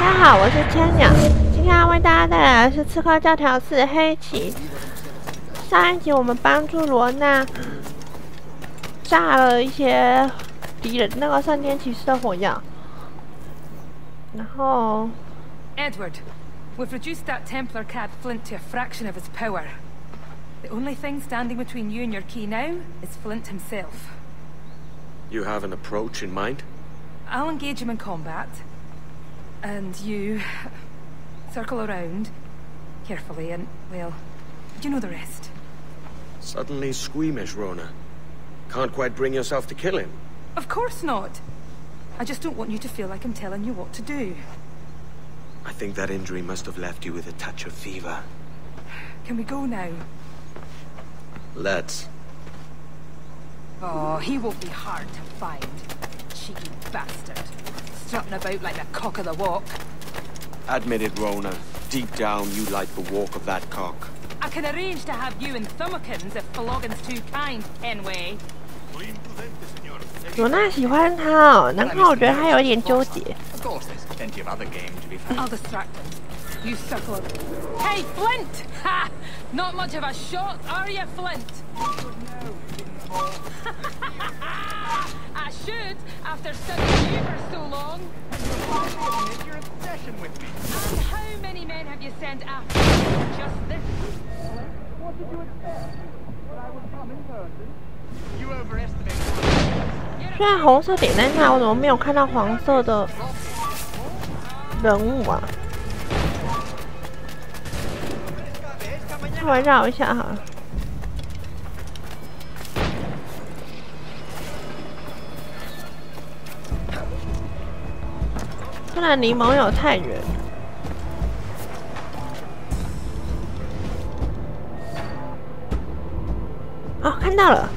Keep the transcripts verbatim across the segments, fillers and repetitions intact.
家好，我是千鸟，今天要为大家带来的是《刺客教条四：黑旗》。上一集我们帮助罗娜炸了一些敌人那个圣天骑士的火药，然后 Edward, we've reduced that Templar cad Flint to a fraction of his power. The only thing standing between you and your key now is Flint himself. You have an approach in mind? I'll engage him in combat. And you circle around carefully and, well, you know the rest. Suddenly squeamish, Rona. Can't quite bring yourself to kill him. Of course not. I just don't want you to feel like I'm telling you what to do. I think that injury must have left you with a touch of fever. Can we go now? Let's. Oh, he won't be hard to find. Cheeky bastard. Strutting about like the cock of the walk. Admit it, Rona. Deep down, you like the walk of that cock. I can arrange to have you in Thumbikins if Floggin's too kind, Kenway. 罗娜喜欢他哦，难怪我觉得他有点纠结。 Of course, there's plenty of other game to be found. I'll distract him. You circle around. Hey, Flint! Ha! Not much of a shot, are you, Flint? I should, after studying you for so long. Your obsession with me. And how many men have you sent after me? Just this? What did you expect? That I would come in person? You overestimate. 虽然红色点在那，我怎么没有看到黄色的人物啊？稍微绕一下哈。不然离盟友太远。哦，看到了。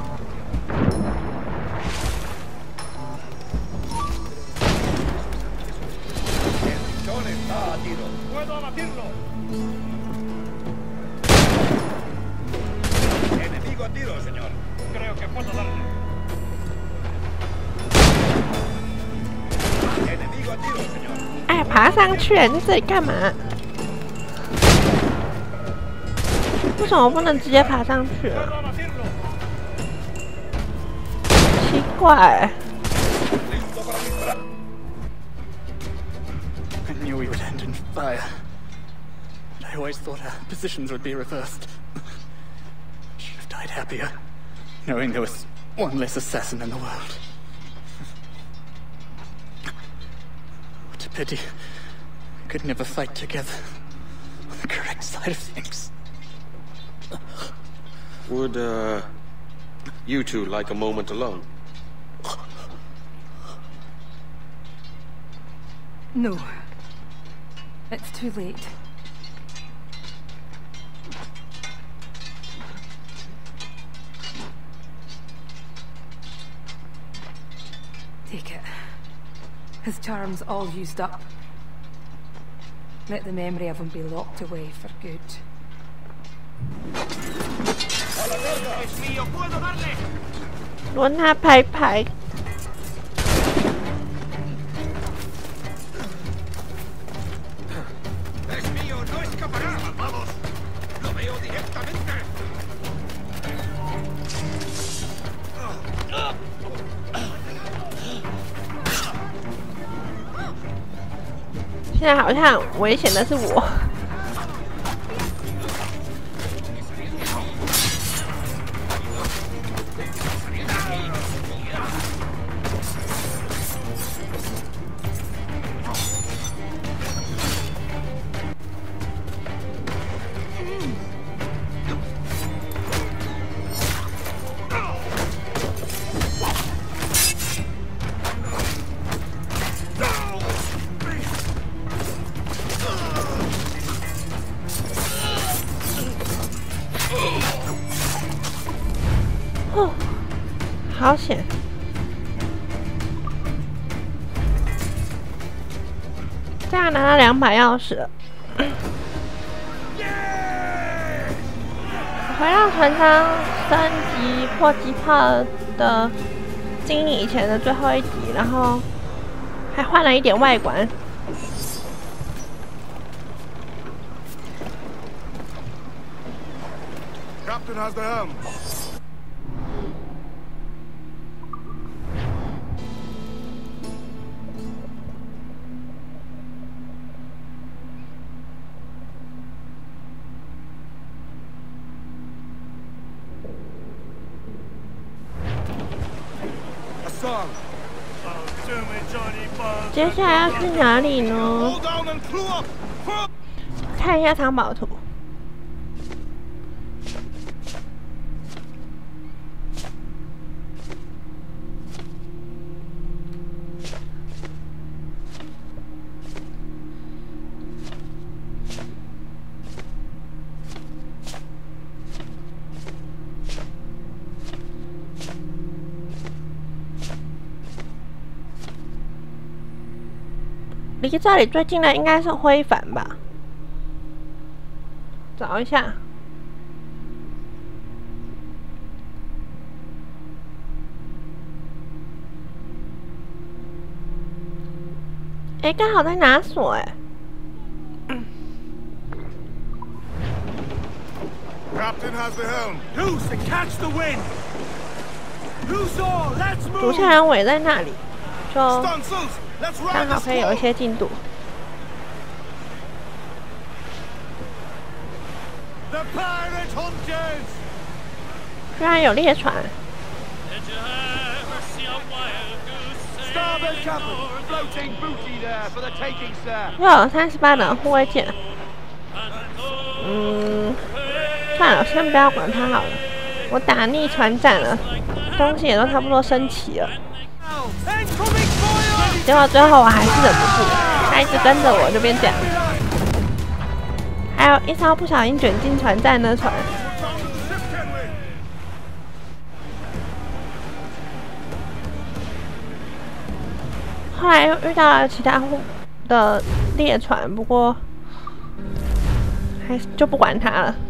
¡Puedo abatirlo! Enemigo a tiro, señor. Creo que puedo darle. Enemigo a tiro, señor. 哎，爬上去！你在这里干嘛？为什么不能直接爬上去啊？奇怪。 I knew we would end in fire. But I always thought our positions would be reversed. Should have died happier, knowing there was one less assassin in the world. What a pity. We could never fight together on the correct side of things. Would, uh... you two like a moment alone? No. It's too late. Take it. His charm's all used up. Let the memory of him be locked away for good. 轮他拍拍。 现在好像危险的是我。哦，好险！这样拿到两把钥匙了。回到船舱升级迫击炮的经历以前的最后一集，然后还换了一点外观。 Captain has the helm. A song. 接下来要去哪里呢？看一下藏宝图。离这里最近的应该是灰帆吧，找一下。哎，刚好在拿锁哎。 Captain has the helm. Loose and catch the wind. Loose all. Let's move. 主线人尾在那里，就 Stunsels. Let's 刚 ride 好 the 可以有一 squall. 些进度。 The pirate hunters. 居然有猎船！ Starboard cabin. Floating booty there for the taking, sir. 又有三十八等护卫舰。嗯，算了，先不要管它好了。我打逆船战了，东西也都差不多升齐了。 结果最后我还是忍不住，他一直跟着我，就变这样。还有一艘不小心卷进船战的船。后来又遇到了其他的猎船，不过还是就不管它了。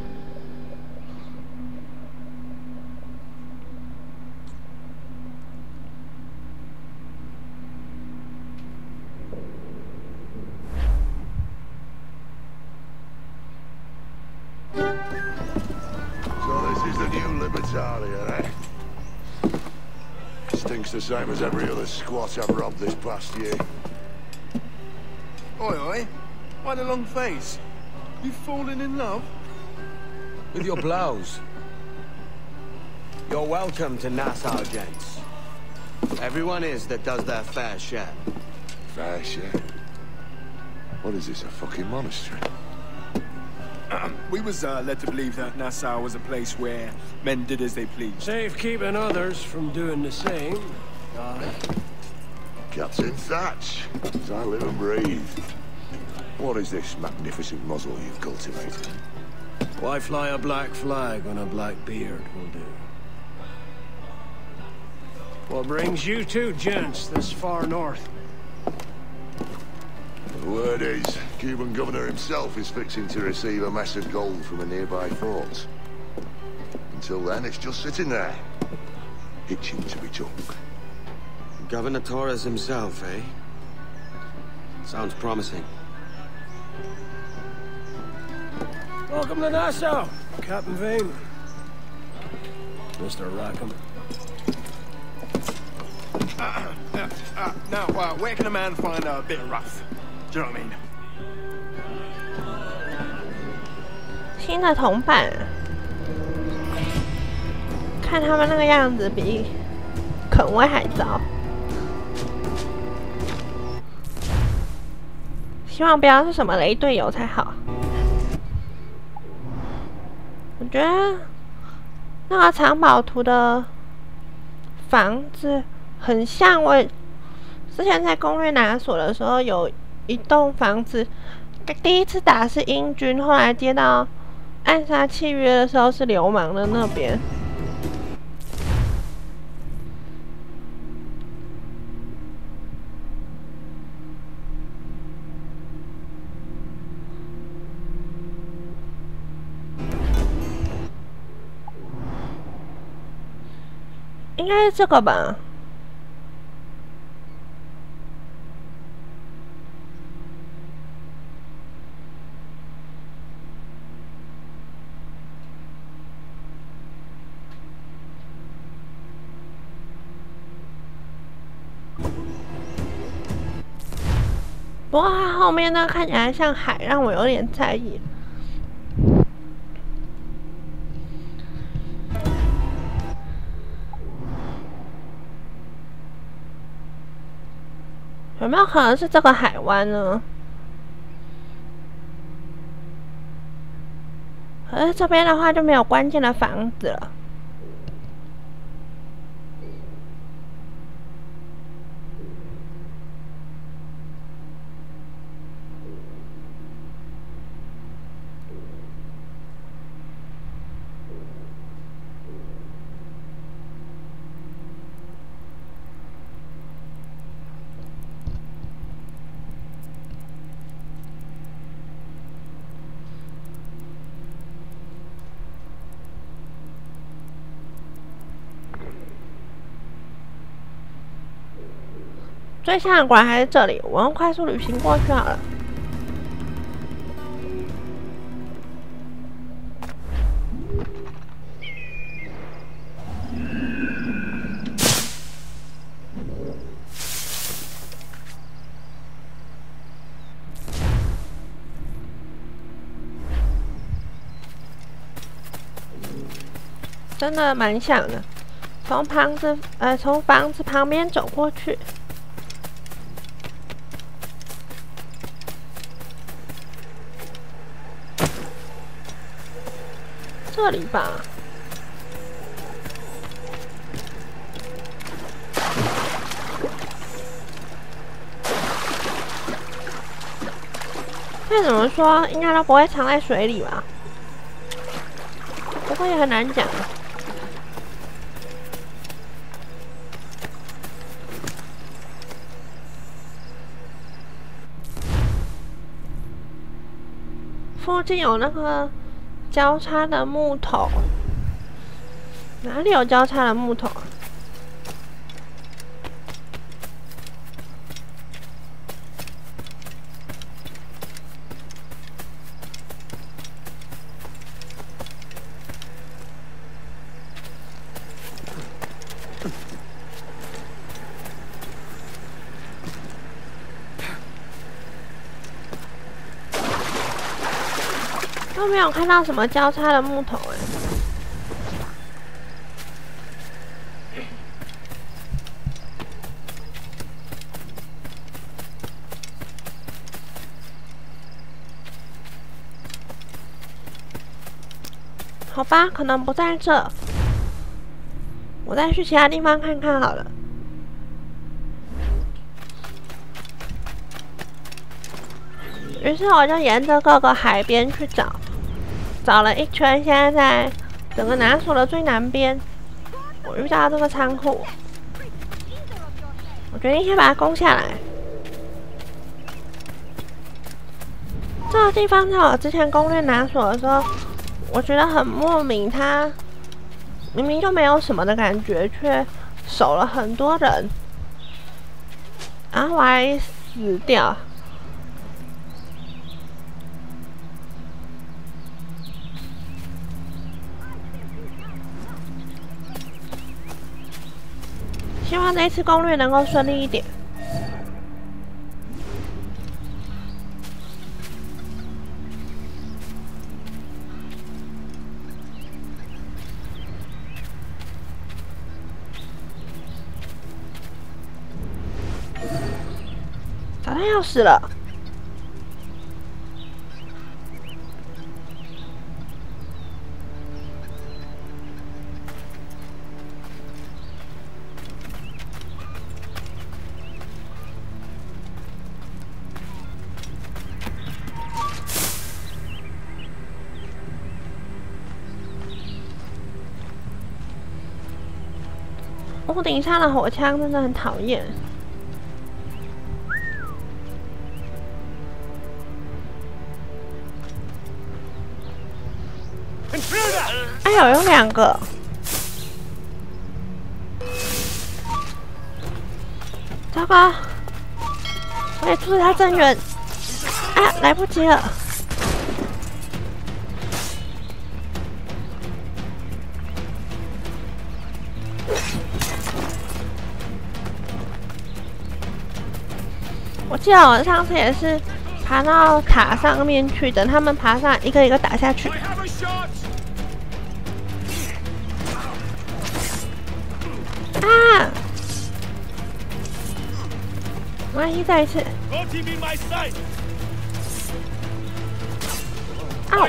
Stinks the same as every other squat I've robbed this past year. Oi, oi. Why the long face? You've fallen in love? With your blouse. You're welcome to Nassau, gents. Everyone is that does their fair share. Fair share? What is this, a fucking monastery? We was uh, led to believe that Nassau was a place where men did as they pleased. Safe keeping others from doing the same. Aye. Captain Thatch, as I live and breathe. What is this magnificent muzzle you've cultivated? Why fly a black flag when a black beard will do? What brings you two gents this far north? The word is, Cuban governor himself is fixing to receive a mess of gold from a nearby fort. Until then, it's just sitting there, itching to be took. Governor Torres himself, eh? Sounds promising. Welcome to Nassau, Captain Vane. Mister Rackham. Uh, uh, uh, now, uh, where can a man find a bit of rough? Do you know what I mean? 新的同伴，看他们那个样子，比肯威还糟。希望不要是什么雷队友才好。我觉得那个藏宝图的房子很像我之前在攻略拿锁的时候，有一栋房子，第一次打是英军，后来接到暗杀契约的时候是流氓的那边。应该是这个吧。 不过它后面呢看起来像海，让我有点在意。有没有可能是这个海湾呢？可是这边的话就没有关键的房子了。最像的果然还是这里，我用快速旅行过去好了。真的蛮像的，从房子呃从房子旁边走过去。这里吧，再怎么说，应该都不会藏在水里吧？不过也很难讲。附近有那个交叉的木头，哪里有交叉的木头啊？都没有看到什么交叉的木头哎。好吧，可能不在这，我再去其他地方看看好了。于是我就沿着各个海边去找。找了一圈，现在在整个拿索的最南边，我遇到这个仓库，我决定先把它攻下来。这个地方在我之前攻略拿索的时候，我觉得很莫名，它明明就没有什么的感觉，却守了很多人，然后我还死掉。希望这一次攻略能够顺利一点。找到钥匙了。屋顶上的火枪真的很讨厌。哎呦，有两个！糟糕，我也住在他正远。啊，来不及了！ 我记得我上次也是爬到塔上面去，等他们爬上，一个一个打下去。啊！没关系，再一次。哦！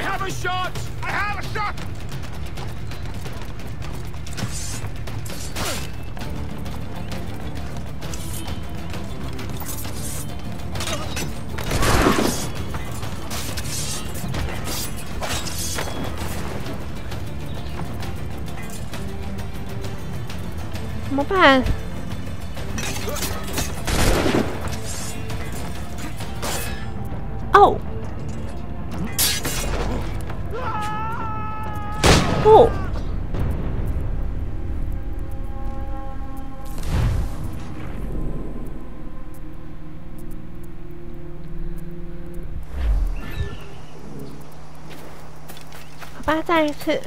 怎么办？哦！不！好吧，再一次。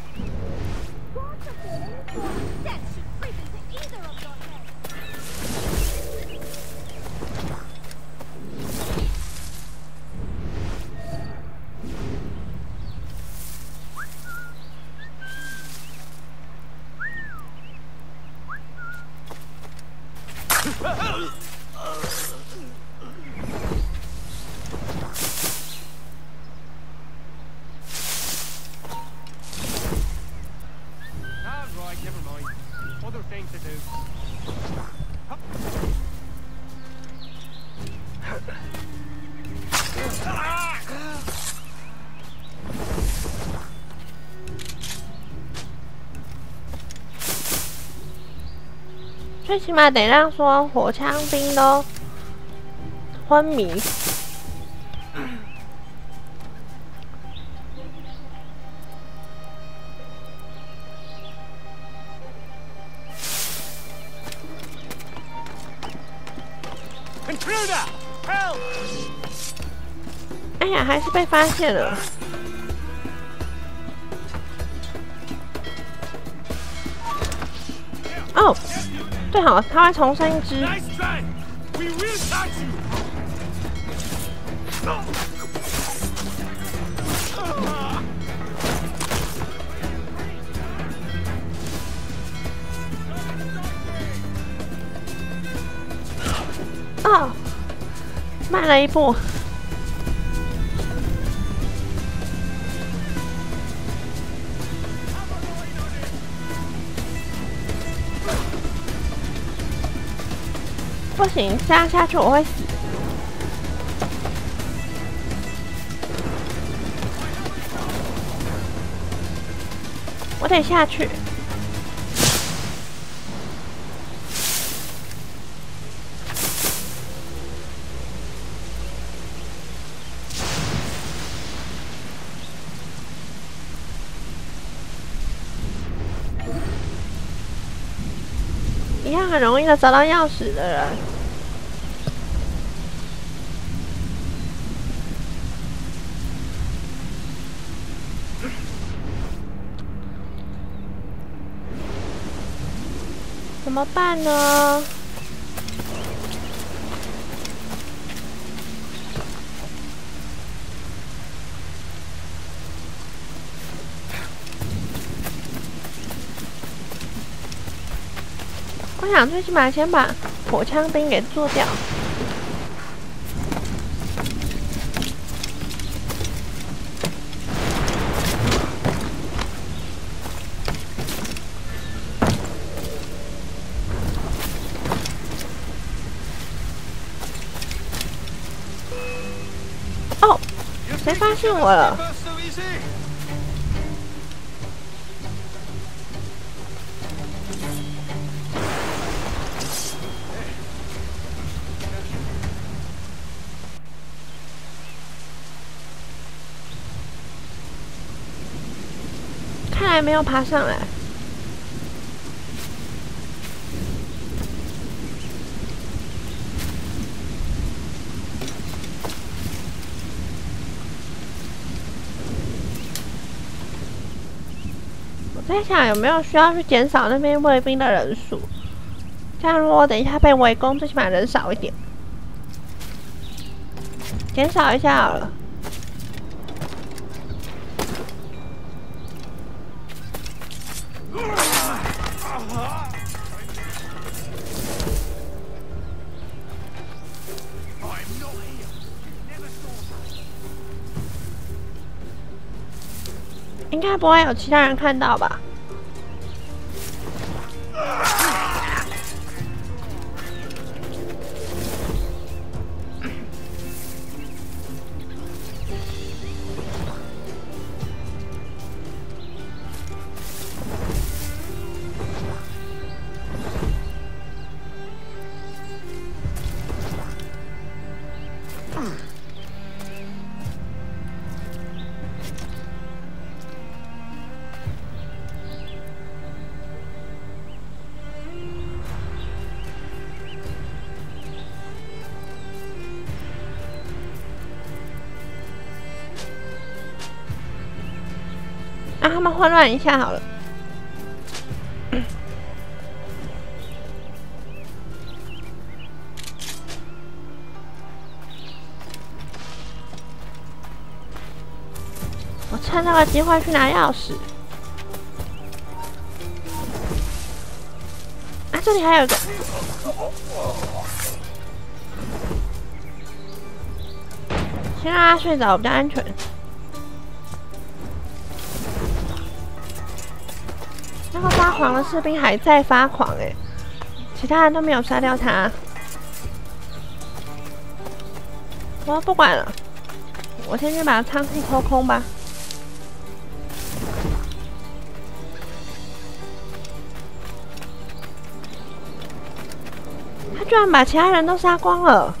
最起码得让说火枪兵都昏迷。哎呀，还是被发现了。哦。对好，他会重生一只。哦，慢了一步。不行，这样下去我会死。我得下去。一样很容易的找到钥匙的人。怎么办呢？我想最起码先把火枪兵给做掉。哦，谁发现我了？看来没有爬上来。我在想有没有需要去减少那边卫兵的人数，这样如果等一下被围攻，最起码人少一点。 减少一下好了。应该不会有其他人看到吧？让他们混乱一下好了。我趁这个机会去拿钥匙。啊，这里还有一个。先让他睡着比较安全。那个发狂的士兵还在发狂哎、欸，其他人都没有杀掉他。我不管了，我先去把仓库抽空吧。他居然把其他人都杀光了。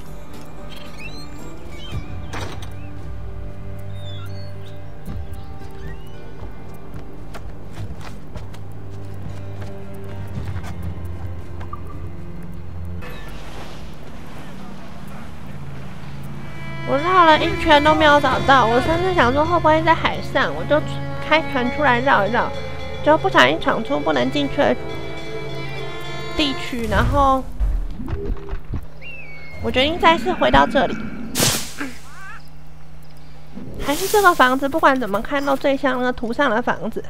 我绕了一圈都没有找到，我甚至想说会不会在海上，我就开船出来绕一绕，就不小心闯出不能进去的地区，然后我决定再次回到这里。还是这个房子，不管怎么看都最像那个图上的房子。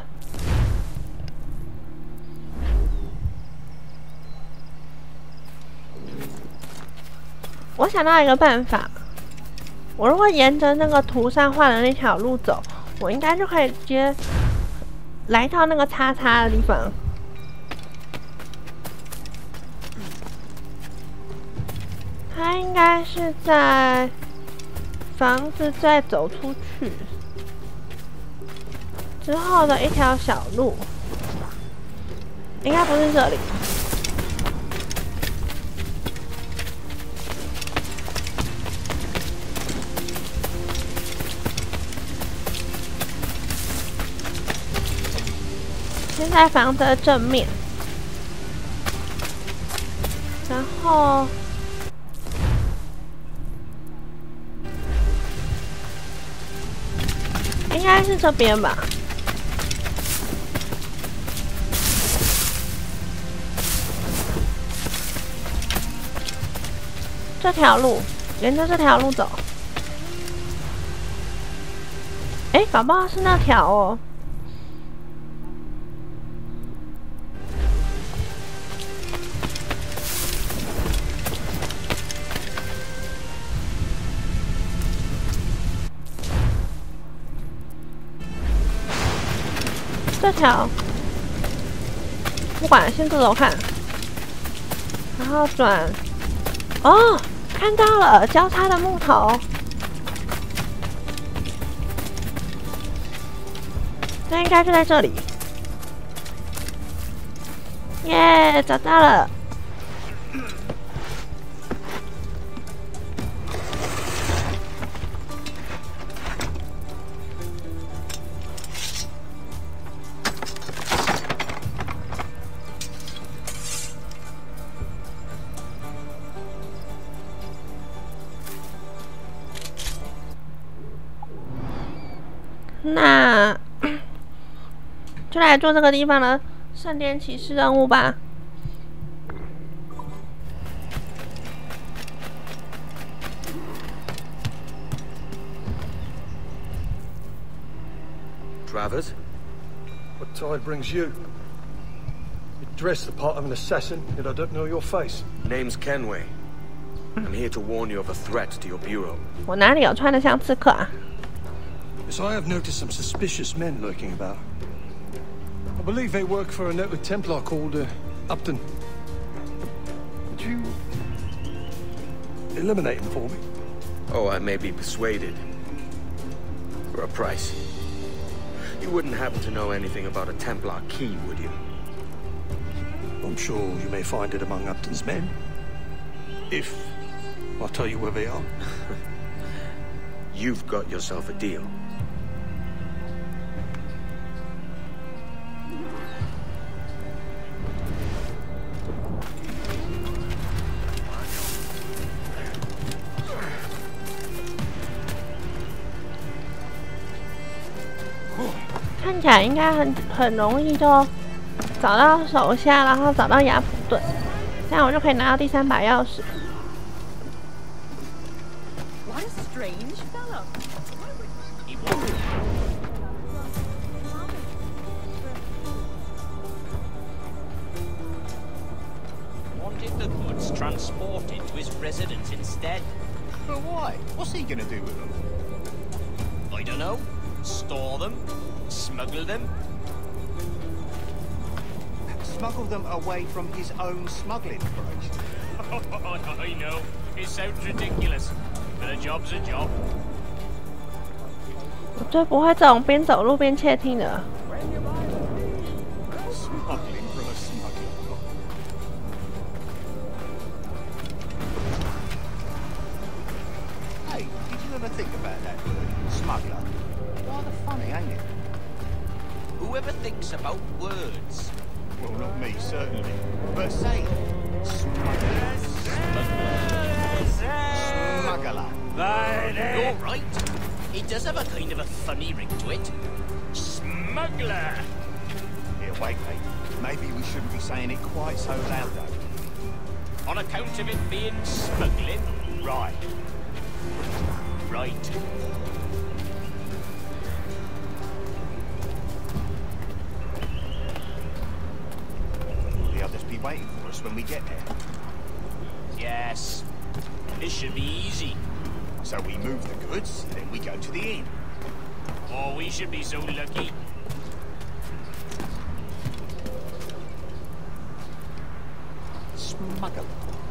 我想到一个办法。我如果沿着那个图上画的那条路走，我应该就可以直接来到那个叉叉的地方。它应该是在房子再走出去之后的一条小路，应该不是这里。先在房子的正面，然后应该是这边吧。这条路，沿着这条路走。哎，搞不好是那条哦。这条，不管，先走走看，然后转。哦，看到了，交叉的木头。那应该就在这里。耶，找到了。那就来做这个地方的圣殿骑士任务吧。 Travers? What tide brings you? You dress the part of an assassin, yet I don't know your face. Name's Kenway. I'm here to warn you of a threat to your bureau. 我哪里有穿得像刺客啊？ Yes, I have noticed some suspicious men lurking about. I believe they work for a noted Templar called uh, Upton. Would you eliminate him for me? Oh, I may be persuaded. For a price. You wouldn't happen to know anything about a Templar key, would you? I'm sure you may find it among Upton's men. If I'll tell you where they are. You've got yourself a deal. 看起来应该很很容易就找到手下，然后找到雅普顿，这样我就可以拿到第三把钥匙。 What a strange fellow. Wanted the goods transported to his residence instead. But why? What's he gonna do with them? I don't know. Store them? Smuggle them? Smuggle them away from his own smuggling operation. Oh, I know. It sounds ridiculous. But a job's a job. 我最不会这种边走路边窃听的。 Smuggling from a smuggler. Hey, did you ever think about that word, smuggler? Rather funny, ain't it? Whoever thinks about words? Well, not me, certainly. But say, smuggler. Smuggler. You're right. It does have a kind of a funny ring to it. Smuggler. Here, wait, mate. Maybe we shouldn't be saying it quite so loud, though. On account of it being smuggling? Right. Right. Will the others be waiting for us when we get there? Yes. This should be easy. So we move the goods, then we go to the inn. Oh, we should be so lucky. Smuggler.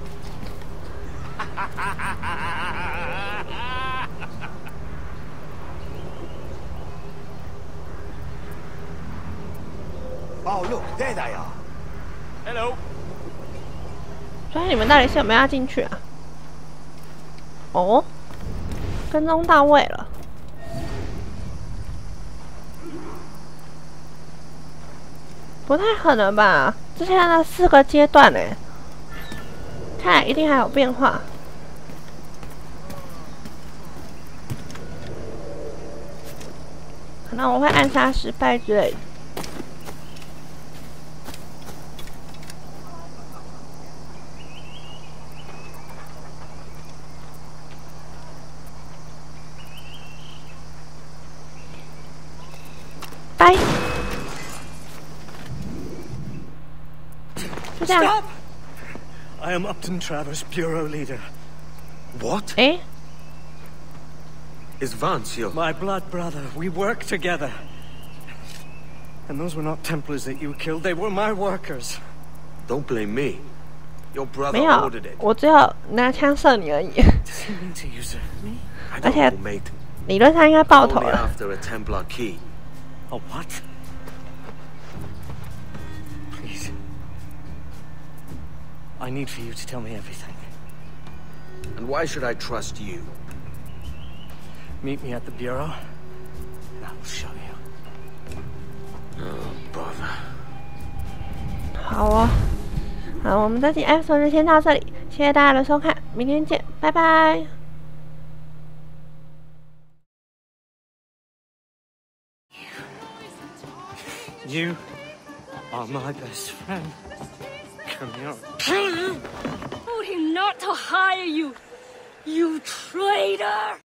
Oh, look, there they are. Hello. 所以你们到底是有没有要进去啊？哦，跟踪到位了。不太可能吧？之前的四个阶段呢，看来一定还有变化。可能我会暗杀失败之类的。 拜。就这样。 Stop! I am Upton Travers, bureau leader. What? 哎 Is Vance your... My blood brother. We work together. And those were not Templars that you killed. They were my workers. Don't blame me. Your brother 没有 ordered it. 我只有拿枪射你而已。 Does he mean to use me? I 而 don't 且 know, mate. 理论上应该爆头 Only 了。 after a Templar key. A what? Please. I need for you to tell me everything. And why should I trust you? Meet me at the bureau, and I will show you. Oh, bother. 好哦，好，我们这期 episode 就先到这里，谢谢大家的收看，明天见，拜拜。 You are my best friend. Come here. Kill you! Told him not to hire you, you traitor!